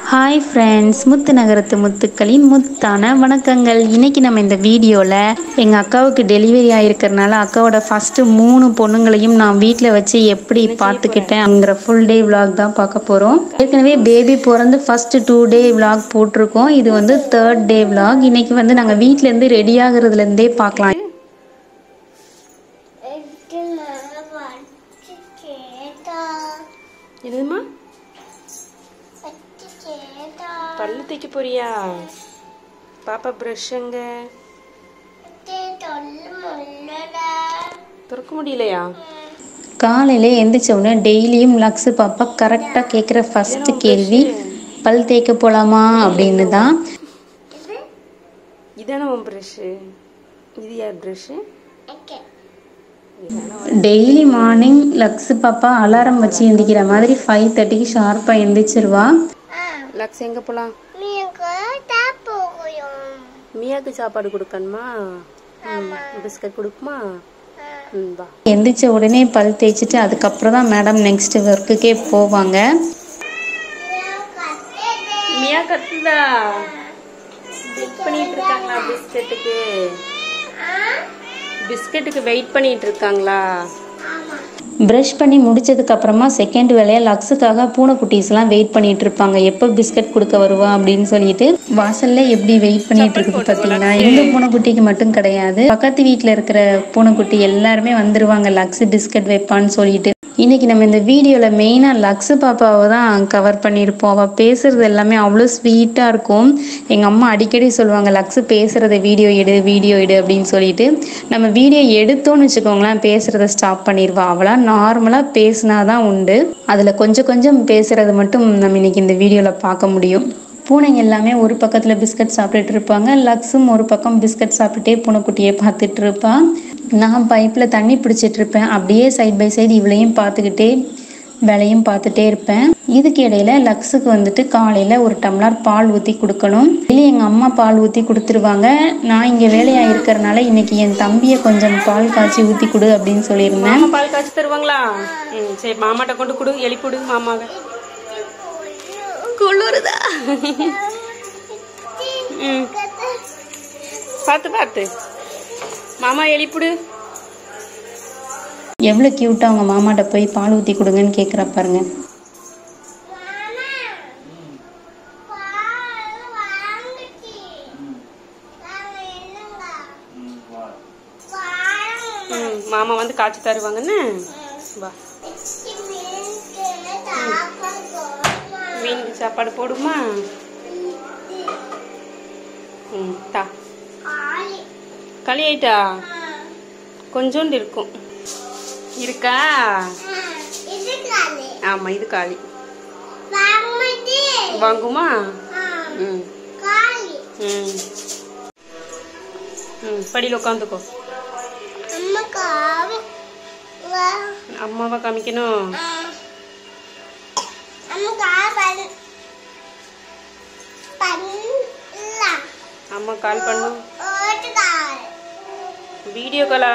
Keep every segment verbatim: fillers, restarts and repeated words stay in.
Hi friends, முத்து நகரத்து முத்துக்களின் முத்தான வணக்கங்கள். இன்றைக்கி நம்ம இந்த வீடியோவில் எங்கள் அக்காவுக்கு டெலிவரி ஆகிருக்கிறதுனால அக்காவோட ஃபஸ்ட்டு மூணு பொண்ணுங்களையும் நான் வீட்டில் வச்சு எப்படி பார்த்துக்கிட்டேன் அப்படிங்கிற ஃபுல் டே விலாக் தான் பார்க்க போகிறோம். ஏற்கனவே பேபி பிறந்து ஃபஸ்ட்டு டூ டே விலாக் போட்டிருக்கோம். இது வந்து தேர்ட் டே விலாக். இன்றைக்கி வந்து நாங்கள் வீட்டிலேருந்து ரெடி ஆகுறதுலேருந்தே பார்க்கலாம். என்னதுமா? பல்லு தேய்க்க போறியா? பாப்பா ப்ரஷ்ங்க திறக்க முடியலையா? காலையில் எந்திரிச்ச உடனே டெய்லியும் லக்ஸு பாப்பா கரெக்டாக கேட்குற ஃபஸ்ட்டு கேள்வி பல் தேய்க்க போகலாமா அப்படின்னு தான். இதானே உன் ப்ரஷ்ஷு? இது யார் ப்ரஷ்ஷு? டெய்லி மார்னிங் லக்ஸு பாப்பா அலாரம் வச்சு எந்திக்கிற மாதிரி ஃபைவ் தேர்ட்டிக்கு ஷார்ப்பாக எந்திரிச்சிருவா. லக்ஸ் எங்கே போகலாம்? மியாக்கு சாப்பாடு கொடுக்கணுமா? பிஸ்கட் கொடுக்குமா? எந்திரிச்ச உடனே பல் தேய்ச்சிட்டு அதுக்கப்புறம் தான் மேடம் நெக்ஸ்ட் ஒர்க்குக்கே போவாங்க. மியா கத்துதா? வெயிட் பண்ணிட்டு இருக்காங்களா பிஸ்கட்டுக்கு? பிஸ்கட்டுக்கு வெயிட் பண்ணிட்டு இருக்காங்களா? ப்ரஷ் பண்ணி முடிச்சதுக்கு அப்புறமா செகண்ட் வேலையாக லக்ஸுக்காக பூனைக்குட்டீஸ்லாம் வெயிட் பண்ணிட்டு இருப்பாங்க. எப்போ பிஸ்கட் கொடுக்க வருவா அப்படின்னு சொல்லிட்டு வாசல்ல எப்படி வெயிட் பண்ணிட்டு இருக்குது பார்த்தீங்கன்னா. எங்க பூனைக்குட்டிக்கு மட்டும் கிடையாது, பக்கத்து வீட்டில் இருக்கிற பூனைக்குட்டி எல்லாருமே வந்துருவாங்க லக்ஸு பிஸ்கட் வைப்பான்னு சொல்லிட்டு. இன்னைக்கு நம்ம இந்த வீடியோவில் மெயினாக லக்ஸு பாப்பாவை தான் கவர் பண்ணியிருப்போம். அவள் பேசுறது எல்லாமே அவ்வளோ ஸ்வீட்டாக இருக்கும். எங்கள் அம்மா அடிக்கடி சொல்லுவாங்க, லக்ஸு பேசுகிறத வீடியோ எடு வீடியோ எடு அப்படின்னு சொல்லிட்டு. நம்ம வீடியோ எடுத்தோன்னு வச்சுக்கோங்களேன், பேசுகிறத ஸ்டாப் பண்ணிடுவா. அவளாக நார்மலாக பேசினா தான் உண்டு. அதில் கொஞ்சம் கொஞ்சம் பேசுகிறது மட்டும் நம்ம இன்னைக்கு இந்த வீடியோவில் பார்க்க முடியும். பூனைங்க எல்லாமே ஒரு பக்கத்தில் பிஸ்கட் சாப்பிட்டுட்டு இருப்பாங்க. லக்ஸும் ஒரு பக்கம் பிஸ்கட் சாப்பிட்டுட்டே பூனைக்குட்டியை பார்த்துட்டு இருப்பான். நான் பைப்பில் தண்ணி பிடிச்சிட்டு இருப்பேன். அப்படியே சைட் பை சைடு இவளையும் பார்த்துக்கிட்டே வேலையும் பார்த்துட்டே இருப்பேன். இதுக்கு இடையில லக்ஸுக்கு வந்துட்டு காலையில் ஒரு டம்ளர் பால் ஊற்றி கொடுக்கணும். இல்லை எங்கள் அம்மா பால் ஊற்றி கொடுத்துருவாங்க. நான் இங்கே வேலையாக இருக்கிறனால இன்னைக்கு என் தம்பியை கொஞ்சம் பால் காய்ச்சி ஊற்றி கொடு அப்படின்னு சொல்லியிருந்தேன். பால் காய்ச்சி தருவாங்களா? ம் சரி, மாமாட்ட கொண்டு கொடு, எழுப்பிடு மாமாவை. குளிருதா? ம் பார்த்து பார்த்து மாமா எழுப்பிடு. எவ்வளோ க்யூட்டாக அவங்க மாமாட்ட போய் பால் ஊற்றி கொடுங்கன்னு கேட்குறா பாருங்க. மாமா வந்து காய்ச்சி தருவாங்கன்னு வா. மீனுக்கு சாப்பாடு போடுமா? ம் தா. களி ஆயிட்டா? கொஞ்சோண்டு இருக்கும். இருக்கா? ஆமா, இது காலி. வாங்குமா? ம் ம் ம் படியில் உட்காந்துக்கோ. அம்மாவா காமிக்கணும். அம்மா கால் பண்ணும். வீடியோ காலா?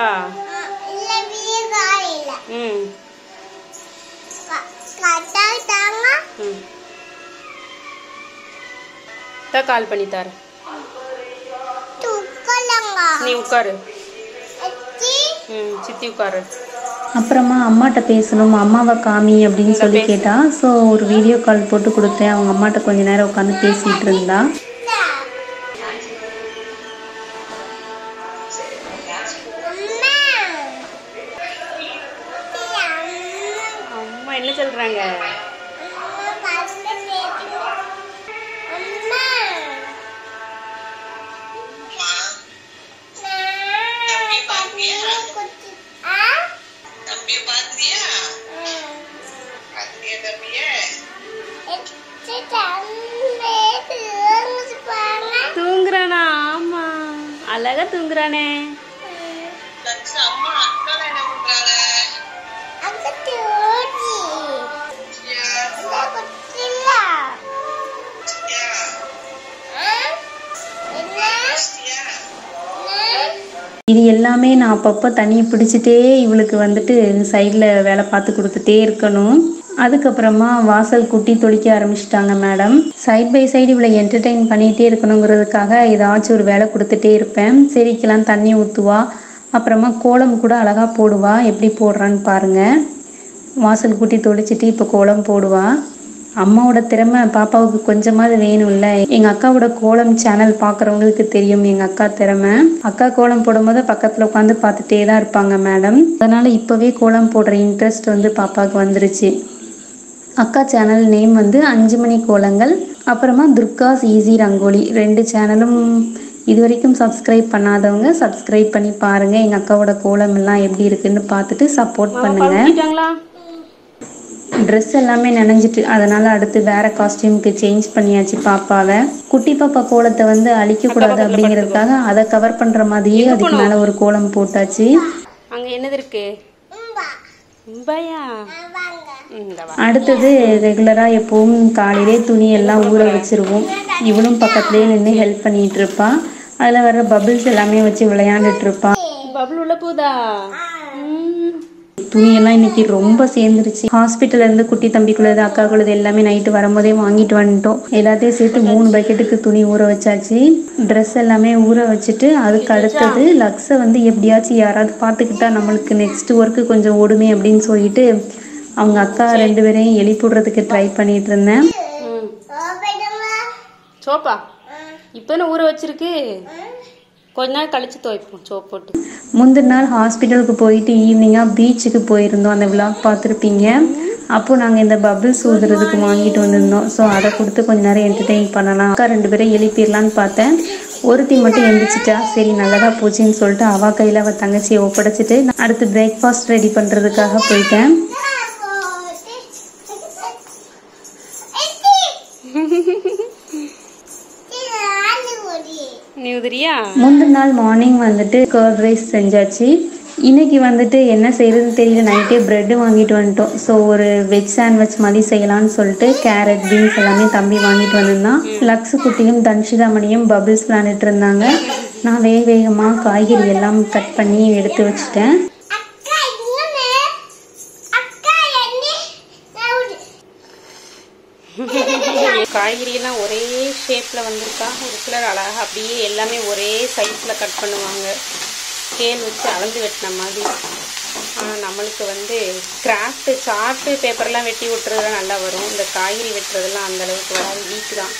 ம் ம் தான் கால் பண்ணி தர. நீ உட்காரு. ம் சித்தி உட்காரு. அப்புறமா அம்மாட்ட பேசணும், அம்மாவை காமி அப்படின்னு சொல்லி கேட்டா. ஸோ ஒரு வீடியோ கால் போட்டு கொடுத்தேன். அவங்க அம்மாட்ட கொஞ்ச நேரம் உட்காந்து பேசிகிட்டு இருந்தா. அம்மா என்ன சொல்றாங்க? தூங்குறானா? ஆமா, அழகா தூங்குறானே. இது எல்லாமே நான் அப்பப்போ தண்ணியை பிடிச்சிட்டே இவளுக்கு வந்துட்டு சைடில் வேலை பார்த்து கொடுத்துட்டே இருக்கணும். அதுக்கப்புறமா வாசல் குட்டி தொளிக்க ஆரம்பிச்சிட்டாங்க மேடம். சைட் பை சைடு இவளை என்டர்டெயின் பண்ணிகிட்டே இருக்கணுங்கிறதுக்காக ஏதாச்சும் ஒரு வேலை கொடுத்துட்டே இருப்பேன். செடிக்கெல்லாம் தண்ணி ஊற்றுவா, அப்புறமா கோலம் கூட அழகாக போடுவா. எப்படி போடுறான்னு பாருங்கள். வாசல் குட்டி தொளிச்சிட்டு இப்போ கோலம் போடுவா. அம்மாவோட திறமை பாப்பாவுக்கு கொஞ்சமாவது வேணும்ல. எங்கள் அக்காவோட கோலம் சேனல் பார்க்குறவங்களுக்கு தெரியும் எங்கள் அக்கா திறமை. அக்கா கோலம் போடும்போது பக்கத்தில் உட்காந்து பார்த்துட்டே தான் இருப்பாங்க மேடம். அதனால் இப்போவே கோலம் போடுற இன்ட்ரெஸ்ட் வந்து பாப்பாவுக்கு வந்துருச்சு. அக்கா சேனல் நேம் வந்து அஞ்சு மணி கோலங்கள், அப்புறமா துர்காஸ் ஈஸி ரங்கோலி. ரெண்டு சேனலும் இது வரைக்கும் சப்ஸ்கிரைப் பண்ணாதவங்க சப்ஸ்கிரைப் பண்ணி பாருங்கள். எங்கள் அக்காவோட கோலம் எல்லாம் எப்படி இருக்குன்னு பார்த்துட்டு சப்போர்ட் பண்ணுங்கள். ட்ரெஸ் எல்லாமே நனைஞ்சிட்டு, அதனால் அடுத்து வேறு காஸ்டியூமுக்கு சேஞ்ச் பண்ணியாச்சு பாப்பாவை. குட்டி பாப்பா கோலத்தை வந்து அழிக்கக்கூடாது அப்படிங்கிறதுக்காக அதை கவர் பண்ணுற மாதிரியே அதுக்கு மேலே ஒரு கோலம் போட்டாச்சு. அங்கே என்னது இருக்கு? அடுத்தது ரெகுலராக எப்பவும் காலையிலே துணி எல்லாம் ஊற வச்சிருவோம். இவளும் பக்கத்துலேயே நின்று ஹெல்ப் பண்ணிட்டு இருப்பா. அதில் வர பபிள்ஸ் எல்லாமே வச்சு விளையாண்டுட்டு இருப்பா. பபிள் உள்ள போதா? துணியெல்லாம் இன்னைக்கு ரொம்ப சேர்ந்துருச்சு. ஹாஸ்பிட்டல்ல இருந்து குட்டி தம்பிக்குள்ளது அக்காக்குள்ளது எல்லாமே நைட்டு வரும்போதே வாங்கிட்டு வந்துட்டோம். எல்லாத்தையும் சேர்த்து மூணு பக்கெட்டுக்கு துணி ஊற வச்சாச்சு. ட்ரெஸ் எல்லாமே ஊற வச்சுட்டு அதுக்கு அடுத்தது லக்ஸை வந்து எப்படியாச்சும் யாராவது பார்த்துக்கிட்டா நம்மளுக்கு நெக்ஸ்ட் ஒர்க்கு கொஞ்சம் ஓடுமே அப்படின்னு சொல்லிட்டு அவங்க அக்கா ரெண்டு பேரையும் எழுப்பிடுறதுக்கு ட்ரை பண்ணிட்டு இருந்தேன். சோப்பா இப்போ ஊற வச்சிருக்கு, கொஞ்ச நாள் கழிச்சு துவைப்போம் சோப் போட்டு. முந்தின நாள் ஹாஸ்பிட்டலுக்கு போயிட்டு ஈவினிங்காக பீச்சுக்கு போயிருந்தோம். அந்த விளாக் பார்த்துருப்பீங்க. அப்போது நாங்கள் இந்த பபிள்ஸ் ஊதுறதுக்கு வாங்கிட்டு வந்திருந்தோம். ஸோ அதை கொடுத்து கொஞ்ச நேரம் என்டர்டெயின் பண்ணலாம். அக்கா ரெண்டு பேரும் எழுப்பிடலான்னு பார்த்தேன். ஒருத்தி மட்டும் எழுந்திரிச்சிட்டா. சரி நல்லதாக போச்சுன்னு சொல்லிட்டு அவள் கையில் அவள் தங்கச்சியை ஒப்படைச்சிட்டு அடுத்து பிரேக்ஃபாஸ்ட் ரெடி பண்ணுறதுக்காக போயிட்டேன். முந்தின நாள் மார்னிங் வந்துட்டு கர்ட் ரைஸ் செஞ்சாச்சு. இன்னைக்கு வந்துட்டு என்ன செய்யறதுன்னு தெரியல. நைட்டே பிரெட்டு வாங்கிட்டு வந்துட்டோம். ஸோ ஒரு வெஜ் சாண்ட்விச் மாதிரி செய்யலான்னு சொல்லிட்டு கேரட் பீன்ஸ் எல்லாமே தம்பி வாங்கிட்டு வந்திருந்தான். லக்ஸு குட்டியும் தன்ஷிதாமணியும் பபிள்ஸ் விளாண்டுட்டு இருந்தாங்க. நான் வேக வேகமாக காய்கறி எல்லாம் கட் பண்ணி எடுத்து வச்சுட்டேன். காய்கறி எல்லாம் ஒரே ஷேப்ல வந்திருக்கா. ஒரு சிலர் அழகா அப்படியே எல்லாமே ஒரே சைஸ்ல கட் பண்ணுவாங்க, ஸ்கேல் வச்சு அளந்து வெட்டின மாதிரி. ஆனால் நம்மளுக்கு வந்து கிராஃப்ட் சார்ட்டு பேப்பர்லாம் வெட்டி விட்டுறதுலாம் நல்லா வரும். இந்த காய்கறி வெட்டுறதுலாம் அந்த அளவுக்கு வராது, வீக் தான்.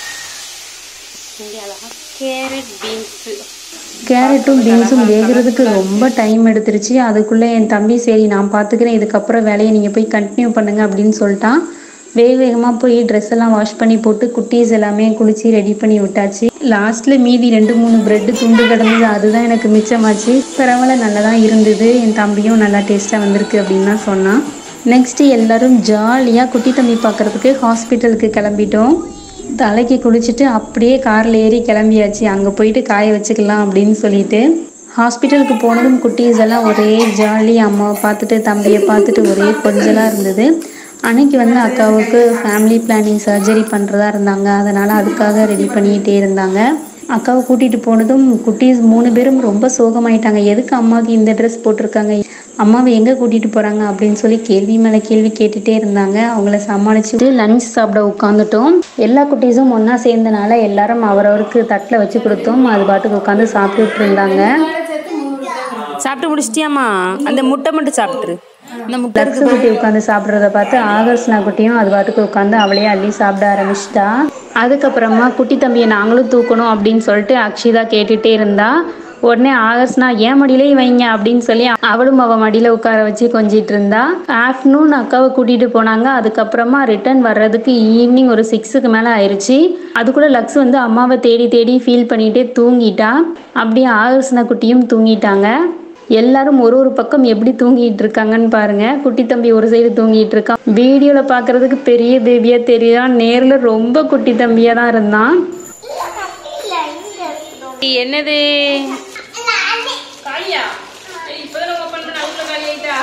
இங்கே அழகா கேரட் பீன்ஸு கேரட்டும் பீன்ஸும் வேகிறதுக்கு ரொம்ப டைம் எடுத்துருச்சு. அதுக்குள்ளே என் தம்பி சரி நான் பார்த்துக்கிறேன், இதுக்கப்புறம் வேலையை நீங்கள் போய் கண்டினியூ பண்ணுங்க அப்படின்னு சொல்லிட்டான். வேக வேகமாக போய் ட்ரெஸ் எல்லாம் வாஷ் பண்ணி போட்டு குட்டீஸ் எல்லாமே குளிச்சு ரெடி பண்ணி விட்டாச்சு. லாஸ்ட்டில் மீதி ரெண்டு மூணு ப்ரெட்டு துண்டு கிடந்தது, அதுதான் எனக்கு மிச்சமாச்சு. பரவாயில்ல நல்லா தான் இருந்தது. என் தம்பியும் நல்லா டேஸ்ட்டாக வந்திருக்கு அப்படின்னு தான் சொன்னான். நெக்ஸ்ட்டு எல்லோரும் ஜாலியாக குட்டி தம்பி பார்க்குறதுக்கு ஹாஸ்பிட்டலுக்கு கிளம்பிட்டோம். தலைக்கு குளிச்சுட்டு அப்படியே காரில் ஏறி கிளம்பியாச்சு. அங்கே போயிட்டு காய வச்சுக்கலாம் அப்படின்னு சொல்லிட்டு ஹாஸ்பிட்டலுக்கு போனதும் குட்டீஸ் எல்லாம் ஒரே ஜாலி. அம்மாவை பார்த்துட்டு தம்பியை பார்த்துட்டு ஒரே கொஞ்சலாக இருந்தது. அன்னைக்கு வந்து அக்காவுக்கு ஃபேமிலி பிளானிங் சர்ஜரி பண்ணுறதா இருந்தாங்க. அதனால் அதுக்காக ரெடி பண்ணிக்கிட்டே இருந்தாங்க. அக்காவை கூட்டிகிட்டு போனதும் குட்டீஸ் மூணு பேரும் ரொம்ப சோகமாயிட்டாங்க. எதுக்கு அம்மாவுக்கு இந்த ட்ரெஸ் போட்டிருக்காங்க, அம்மாவை எங்கே கூட்டிகிட்டு போகிறாங்க அப்படின்னு சொல்லி கேள்வி மேலே கேள்வி கேட்டுகிட்டே இருந்தாங்க. அவங்கள சமாளிச்சுட்டு லஞ்ச் சாப்பிட உட்காந்துட்டோம். எல்லா குட்டீஸும் ஒன்றா சேர்ந்தனால எல்லாரும் அவரவருக்கு தட்டில் வச்சு கொடுத்தோம். அது பாட்டுக்கு உட்காந்து சாப்பிட்டுட்டு இருந்தாங்க. சாப்பிட்டு முடிச்சிட்டியாமா? அந்த முட்டை மட்டும் சாப்பிட்டுரு. லக்ஸு குட்டி உட்காந்து சாப்பிட்றத பார்த்து ஆகர்ஷ்னா குட்டியும் அது பாட்டுக்கு உட்காந்து அவளையே அள்ளி சாப்பிட ஆரம்பிச்சிட்டா. அதுக்கப்புறமா குட்டி தம்பியை நாங்களும் தூக்கணும் அப்படின்னு சொல்லிட்டு அக்ஷிதா கேட்டுகிட்டே இருந்தா. உடனே ஆகர்ஷ்னா ஏன் மடியிலே வைங்க அப்படின்னு சொல்லி அவளும் அவள் மடியில் உட்கார வச்சு கொஞ்சிட்டு இருந்தா. ஆஃப்டர்நூன் அக்காவை கூட்டிகிட்டு போனாங்க. அதுக்கப்புறமா ரிட்டர்ன் வர்றதுக்கு ஈவினிங் ஒரு சிக்ஸுக்கு மேலே ஆயிடுச்சு. அதுக்குள்ளே லக்ஸ் வந்து அம்மாவை தேடி தேடி ஃபீல் பண்ணிகிட்டே தூங்கிட்டா. அப்படியே ஆகர்ஷ்னா குட்டியும் தூங்கிட்டாங்க. எல்லாரும் ஒரு ஒரு பக்கம் எப்படி தூங்கிட்டு இருக்காங்கன்னு பாருங்க. குட்டி தம்பி ஒரு சைடு தூங்கிட்டு இருக்கான். வீடியோல பாக்குறதுக்கு பெரிய பேபியா தெரியுதான், நேர்ல ரொம்ப குட்டி தம்பியா தான் இருந்தான். என்னது காயா? இப்பதான் ஓபன் பண்ண அவுல காலி ஆயிட்டா.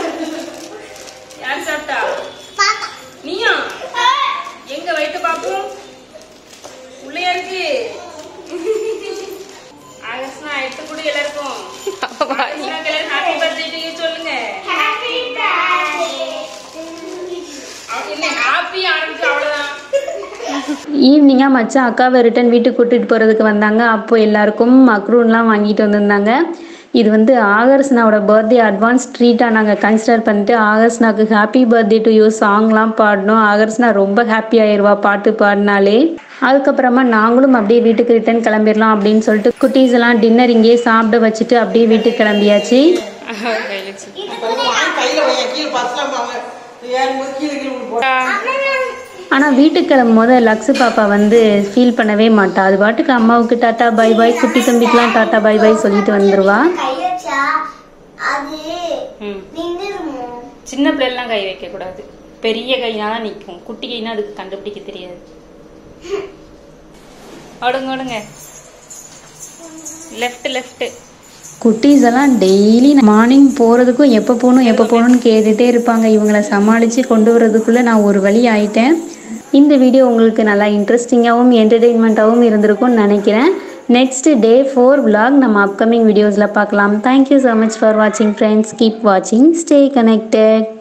யார் சாப்பிட்டா? நீயா? எங்க வைத்து பாப்போம். உள்ளே இருக்கு. ஆகஸ்ட்னா எட்டு கூட எல்லாருக்கும் ஹாப்பி பர்த்டே சொல்லுங்க. Happy birthday. ஈவினிங்காக மச்சான் அக்காவை ரிட்டன் வீட்டுக்கு கூட்டிகிட்டு போகிறதுக்கு வந்தாங்க. அப்போ எல்லாருக்கும் மக்ரூன்லாம் வாங்கிட்டு வந்திருந்தாங்க. இது வந்து ஆகர்ஸ்னாவோட பர்த்டே அட்வான்ஸ் ட்ரீட்டாக நாங்கள் கன்சிடர் பண்ணிட்டு ஆகர்ஸ்னாக்கு ஹாப்பி பர்த்டே டு யூ சாங்லாம் பாடினோம். ஆகர்ஸ்னா ரொம்ப ஹாப்பி ஆயிடுவா பாட்டு பாடினாலே. அதுக்கப்புறமா நாங்களும் அப்படியே வீட்டுக்கு ரிட்டன் கிளம்பிடலாம் அப்படின்னு சொல்லிட்டு குட்டீஸ் எல்லாம் டின்னர் இங்கேயே சாப்பிட வச்சுட்டு அப்படியே வீட்டுக்கு கிளம்பியாச்சு. ஆனால் வீட்டுக்கு கிளம்பும் போது லக்ஸு பாப்பா வந்து ஃபீல் பண்ணவே மாட்டா. அது பாட்டுக்கு அம்மாவுக்கு டாட்டா பாய் பாய், குட்டி தம்பிக்கெலாம் டாட்டா பாய் பாய் சொல்லிட்டு வந்துடுவா. சின்ன பிள்ளைலாம் கை வைக்க கூடாது, பெரிய கைனால நிற்கும். குட்டி கைனா அதுக்கு கண்டுபிடிக்க தெரியாது. ஓடுங்க ஓடுங்க, லெஃப்ட் லெஃப்ட். குட்டீஸ் எல்லாம் டெய்லி மார்னிங் போகிறதுக்கும் எப்போ போகணும் எப்போ போகணும்னு கேட்டுகிட்டே இருப்பாங்க. இவங்களை சமாளித்து கொண்டு வரதுக்குள்ளே நான் ஒரு வழி ஆயிட்டேன். இந்த வீடியோ உங்களுக்கு நல்லா இன்ட்ரெஸ்டிங்காகவும் என்டர்டெயின்மெண்ட்டாகவும் இருந்திருக்கும்னு நினைக்கிறேன். நெக்ஸ்ட் டே ஃபோர் விலாக் நம்ம அப்கமிங் வீடியோஸில் பார்க்கலாம். தேங்க்யூ ஸோ மச் ஃபார் வாட்சிங் ஃப்ரெண்ட்ஸ். கீப் வாட்சிங், ஸ்டே கனெக்டட்.